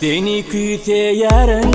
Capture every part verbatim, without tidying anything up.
Seni küte yarın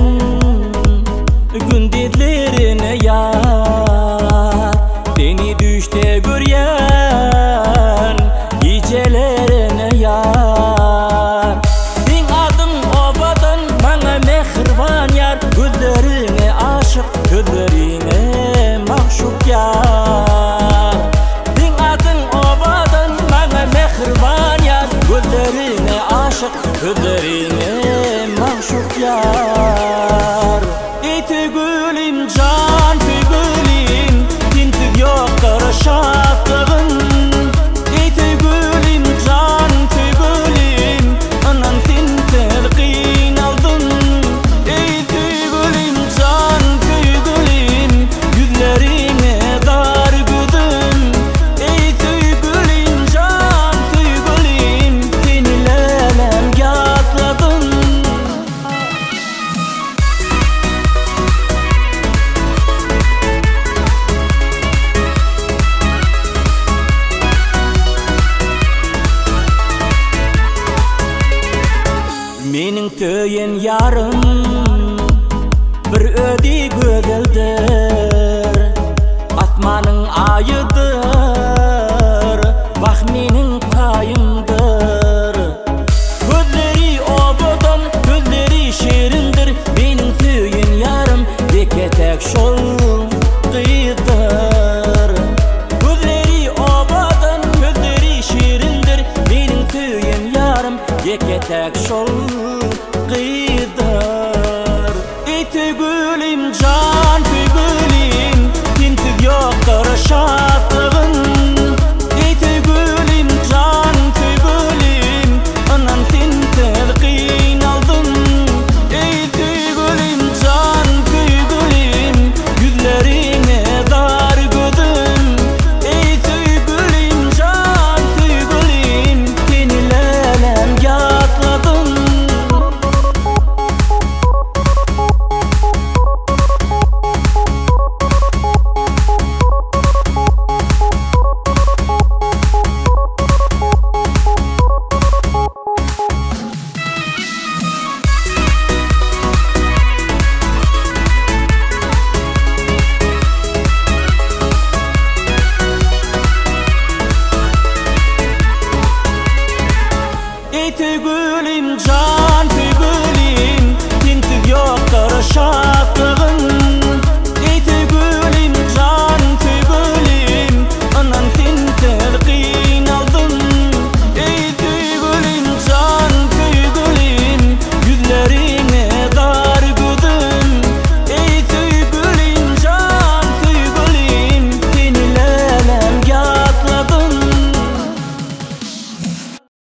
gündetlerine yar, seni düşte göryen gecelerine yar. Sen adın obadan bana mehriban yar, gözlerine aşık, gözlerine mahşuk yar. Sen adın obadan bana mehriban yar, gözlerine aşık, gözlerine mahşuk yar. Eti gülüm can gülüm, tintik yoktur şatlığın. Eti gülüm can gülüm, anan tintik kıynaldın. Eti gülüm can gülüm, yüzlerine dar güdüm. Eti gülüm can gülüm, seni lelem yatladın. Mening töyün yarım bir ödi gödüldür, asmanın ayıdır, bak mening payımdır. Gözleri obadan, gözleri şirindir, mening töyün yarım deketek şol kıyıdır. Gözleri obadan, gözleri şirindir, mening töyün yarım deketek şol